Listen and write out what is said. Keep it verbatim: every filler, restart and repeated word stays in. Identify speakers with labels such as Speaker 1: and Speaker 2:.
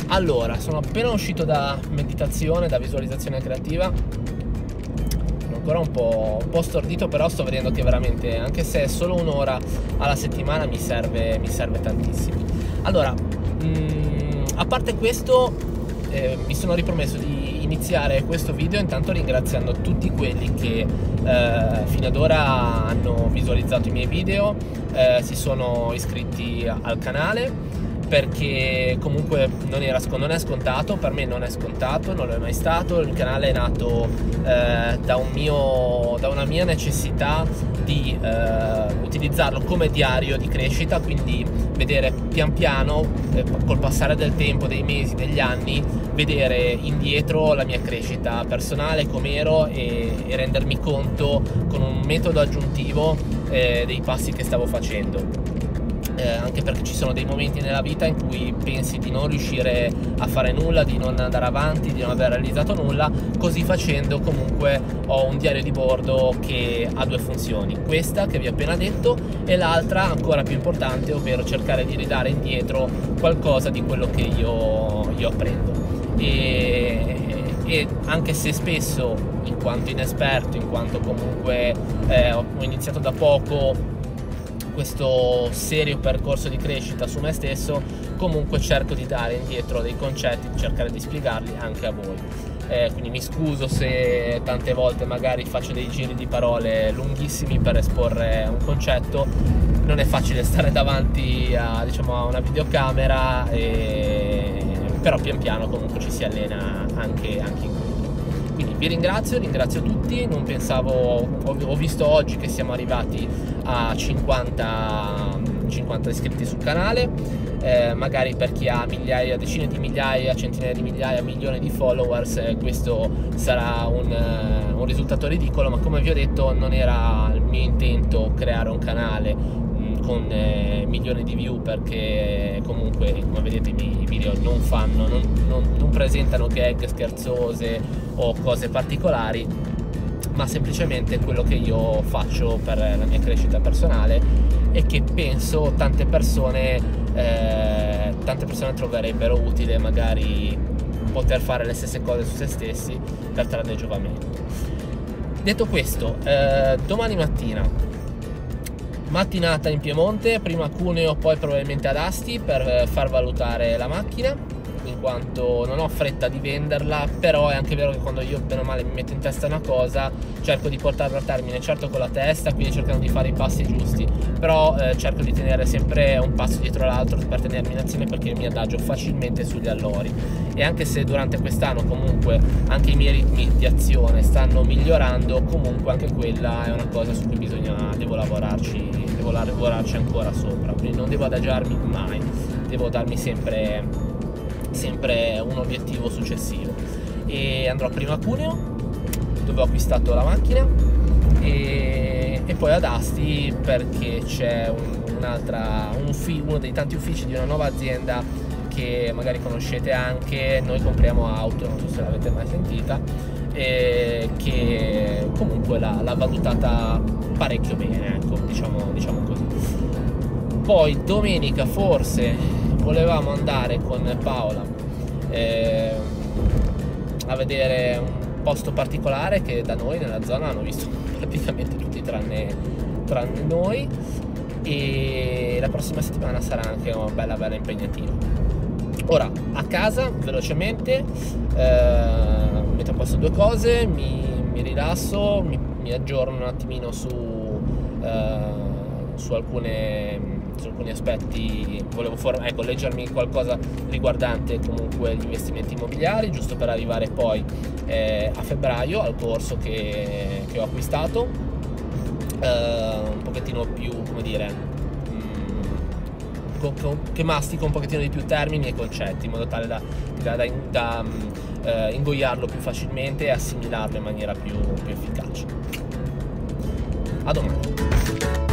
Speaker 1: Allora, sono appena uscito da meditazione, da visualizzazione creativa. Sono ancora un po', un po' stordito, però sto vedendo che veramente, anche se è solo un'ora alla settimana, mi serve, mi serve tantissimo. Allora, mh, a parte questo, eh, mi sono ripromesso di iniziare questo video intanto ringraziando tutti quelli che eh, fino ad ora hanno visualizzato i miei video, eh, si sono iscritti al canale, perché comunque non, era, non è scontato, per me non è scontato, non lo è mai stato. Il canale è nato eh, da, un mio, da una mia necessità di eh, utilizzarlo come diario di crescita, quindi vedere pian piano, eh, col passare del tempo, dei mesi, degli anni, vedere indietro la mia crescita personale, com'ero, e, e rendermi conto con un metodo aggiuntivo eh, dei passi che stavo facendo. Eh, anche perché ci sono dei momenti nella vita in cui pensi di non riuscire a fare nulla, di non andare avanti, di non aver realizzato nulla. Così facendo comunque ho un diario di bordo che ha due funzioni, questa che vi ho appena detto e l'altra ancora più importante, ovvero cercare di ridare indietro qualcosa di quello che io, io apprendo. E, e anche se spesso, in quanto inesperto, in quanto comunque eh, ho iniziato da poco questo serio percorso di crescita su me stesso, comunque cerco di dare indietro dei concetti, di cercare di spiegarli anche a voi. Eh, quindi mi scuso se tante volte magari faccio dei giri di parole lunghissimi per esporre un concetto. Non è facile stare davanti a, diciamo, a una videocamera, e... però pian piano comunque ci si allena anche, anche in quello. Quindi vi ringrazio, ringrazio tutti. Non pensavo, ho, ho visto oggi che siamo arrivati a cinquanta, cinquanta iscritti sul canale. Eh, magari per chi ha migliaia, decine di migliaia, centinaia di migliaia, milioni di followers, eh, questo sarà un, uh, un risultato ridicolo, ma come vi ho detto non era il mio intento creare un canale mh, con eh, milioni di view, perché comunque, come vedete, i miei video non fanno, non, non, non presentano gag scherzose o cose particolari, ma semplicemente quello che io faccio per la mia crescita personale e che penso tante persone eh, tante persone troverebbero utile magari poter fare le stesse cose su se stessi per trarne giovamento. Detto questo, eh, domani mattina mattinata in Piemonte, prima a Cuneo, poi probabilmente ad Asti, per far valutare la macchina, in quanto non ho fretta di venderla. Però è anche vero che quando io bene o male mi metto in testa una cosa, cerco di portarla a termine, certo con la testa, quindi cercando di fare i passi giusti, però eh, cerco di tenere sempre un passo dietro l'altro per tenermi in azione, perché mi adagio facilmente sugli allori. E anche se durante quest'anno comunque anche i miei ritmi di azione stanno migliorando, comunque anche quella è una cosa su cui bisogna, devo lavorarci, devo lavorarci ancora sopra, quindi non devo adagiarmi mai, devo darmi sempre sempre un obiettivo successivo. E andrò prima a Cuneo, dove ho acquistato la macchina, e, e poi ad Asti, perché c'è un, un'altra un uno dei tanti uffici di una nuova azienda che magari conoscete anche. Noi compriamo auto, non so se l'avete mai sentita, e che comunque l'ha valutata parecchio bene, ecco, diciamo, diciamo così. Poi domenica forse volevamo andare con Paola eh, a vedere un posto particolare che da noi nella zona hanno visto praticamente tutti tranne, tranne noi, e la prossima settimana sarà anche una bella bella impegnativa. Ora a casa velocemente eh, metto a posto due cose, mi, mi rilasso, mi, mi aggiorno un attimino su, eh, su alcune su alcuni aspetti. Volevo ecco, leggermi qualcosa riguardante comunque gli investimenti immobiliari, giusto per arrivare poi eh, a febbraio al corso che, che ho acquistato, eh, un pochettino più, come dire, mh, co co che mastico un pochettino di più termini e concetti, in modo tale da, da, da, da eh, ingoiarlo più facilmente e assimilarlo in maniera più, più efficace. A domani.